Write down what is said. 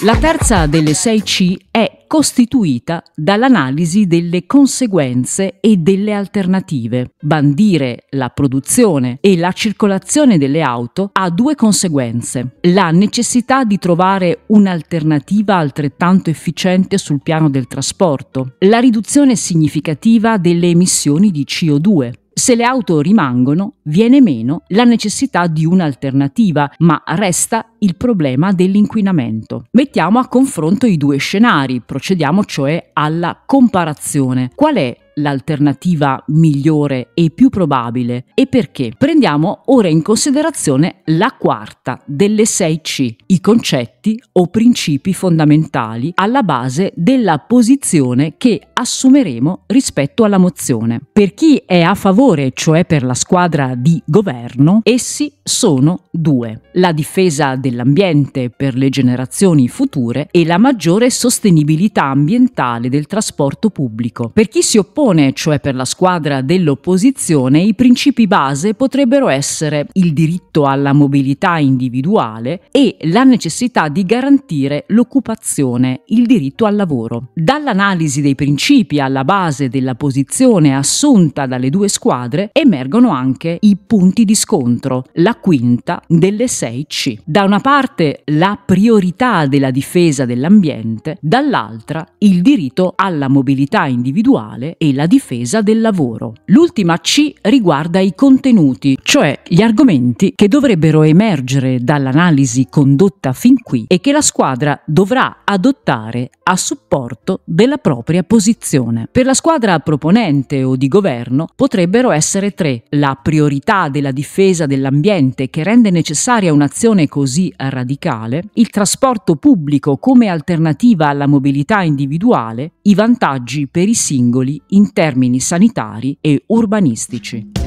La terza delle 6C è costituita dall'analisi delle conseguenze e delle alternative. Bandire la produzione e la circolazione delle auto ha due conseguenze: la necessità di trovare un'alternativa altrettanto efficiente sul piano del trasporto, la riduzione significativa delle emissioni di CO2. Se le auto rimangono, viene meno la necessità di un'alternativa, ma resta il problema dell'inquinamento. Mettiamo a confronto i due scenari, procediamo cioè alla comparazione. Qual è l'alternativa migliore e più probabile e perché? Prendiamo ora in considerazione la quarta delle 6C, i concetti o principi fondamentali alla base della posizione che assumeremo rispetto alla mozione. Per chi è a favore, cioè per la squadra di governo, essi sono due: la difesa dell'ambiente per le generazioni future e la maggiore sostenibilità ambientale del trasporto pubblico. Per chi si oppone, cioè per la squadra dell'opposizione, i principi base potrebbero essere il diritto alla mobilità individuale e la necessità di garantire l'occupazione, il diritto al lavoro. Dall'analisi dei principi alla base della posizione assunta dalle due squadre emergono anche i punti di scontro, la quinta delle 6C. Da una parte la priorità della difesa dell'ambiente, dall'altra il diritto alla mobilità individuale e la difesa del lavoro. L'ultima C riguarda i contenuti, cioè gli argomenti che dovrebbero emergere dall'analisi condotta fin qui e che la squadra dovrà adottare a supporto della propria posizione. Per la squadra proponente o di governo potrebbero essere tre: la priorità della difesa dell'ambiente, che rende necessaria un'azione così radicale, il trasporto pubblico come alternativa alla mobilità individuale, i vantaggi per i singoli in termini sanitari e urbanistici.